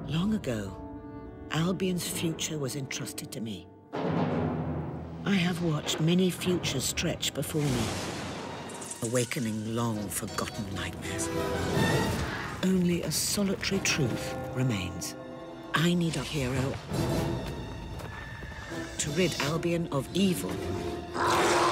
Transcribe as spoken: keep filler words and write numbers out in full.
Long ago, Albion's future was entrusted to me. I have watched many futures stretch before me, awakening long-forgotten nightmares. Only a solitary truth remains. I need a hero to rid Albion of evil.